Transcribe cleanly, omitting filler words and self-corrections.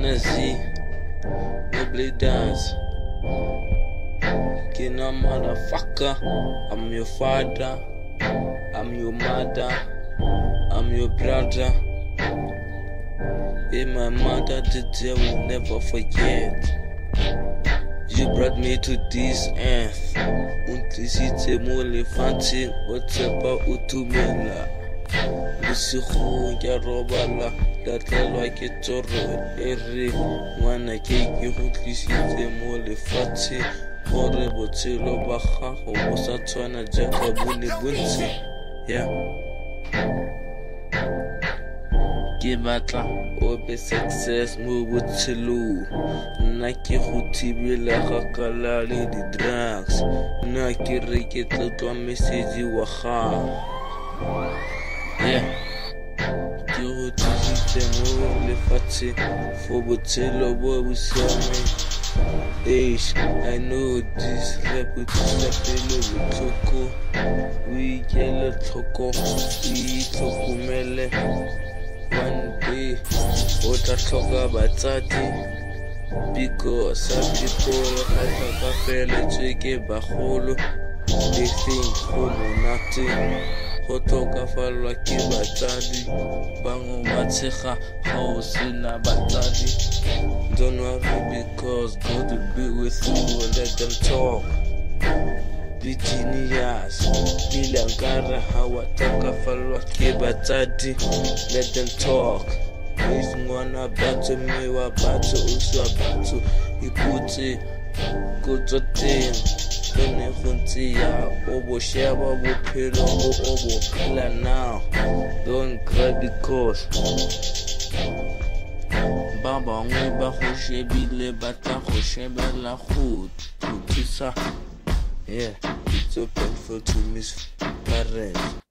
Johannes, no play dance. King a motherfucker. I'm your father, I'm your mother, I'm your brother. In my mother, the day will never forget. You brought me to this earth. Untlisitse mo lefatsheng o tshepa o tumela. Bosigo ke robala la tlelwa ke tsoro e re ngwana ke go tlisitse mo lefatsheng gore botshelo ba gago bo sa tshwana jaaka bo ne bontse. Ke batla o be success mo botshelong. Nna ke go thibela gakala le di-drugs. Nna ke re ke tlotla message wa gago. Ke go tlisitse mo lefatsheng for botshelo bo bo siameng. I know this rap with tlapele botlhoko. O ikele tlhoko, o itlhokomele. One day, o tla tlhoka batsadi, because some people ga feletswe ke bagolo. They think go nothing, go tlhokafalwa ke batsadi. Bangwe ba tshega ga o sena batsadi. Don't worry because God will be with you. Let them talk. Be genius. Bilankara hawa takafalwa ke batsadi. Let them talk. Is ngwana batho mewa batho uswa batho iputse go teng.One go ntse ya o bo sheba bophelo bo o bo phela now. Don't cry because ba bangwe ba go shebile ba tla go shebela go thusa. It's so painful to miss parents.